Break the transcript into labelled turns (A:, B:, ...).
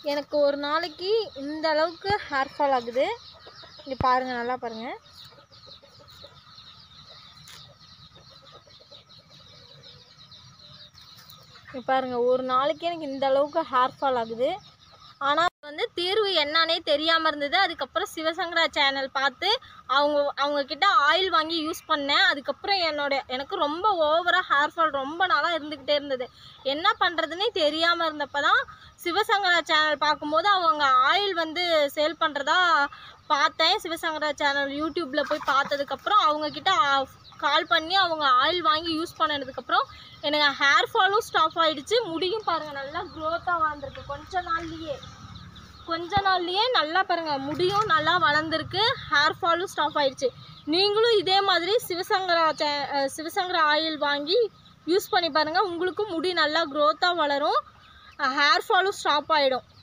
A: எனக்கு ஒரு நாளைக்கு இந்த அளவுக்கு ஹேர் ஃபால் ஆகுது. இங்கே பாருங்கள், நல்லா பாருங்கள். இங்கே பாருங்கள், ஒரு நாளைக்கு எனக்கு இந்த அளவுக்கு ஹேர் ஃபால் ஆகுது. ஆனால் வந்து தீர்வு என்னன்னே தெரியாமல் இருந்தது. அதுக்கப்புறம் சிவசங்கரா சேனல் பார்த்து அவங்கக்கிட்ட ஆயில் வாங்கி யூஸ் பண்ணேன். அதுக்கப்புறம் எனக்கு ரொம்ப ஓவராக ஹேர் ஃபால் ரொம்ப நாளாக இருந்துக்கிட்டே இருந்தது. என்ன பண்ணுறதுன்னே தெரியாமல் இருந்தப்போ தான் சிவசங்கரா சேனல் பார்க்கும்போது அவங்க ஆயில் வந்து சேல் பண்ணுறதா பார்த்தேன். சிவசங்கரா சேனல் யூடியூப்பில் போய் பார்த்ததுக்கப்புறம் அவங்கக்கிட்ட கால் பண்ணி அவங்க ஆயில் வாங்கி யூஸ் பண்ணதுக்கப்புறம் எனக்கு ஹேர் ஃபாலும் ஸ்டாப் ஆகிடுச்சு. முடியும் பாருங்கள், நல்லா க்ரோத்தாக வளர்ந்துருக்கு. கொஞ்ச நாள்லேயே நல்லா பாருங்கள், முடியும் நல்லா வளர்ந்துருக்கு. ஹேர் ஃபாலும் ஸ்டாப் ஆகிடுச்சு. நீங்களும் இதே மாதிரி சிவசங்கரா ஆயில் வாங்கி யூஸ் பண்ணி பாருங்கள். உங்களுக்கும் முடி நல்லா க்ரோத்தாக வளரும், ஹேர் ஃபாலும் ஸ்டாப் ஆகிடும்.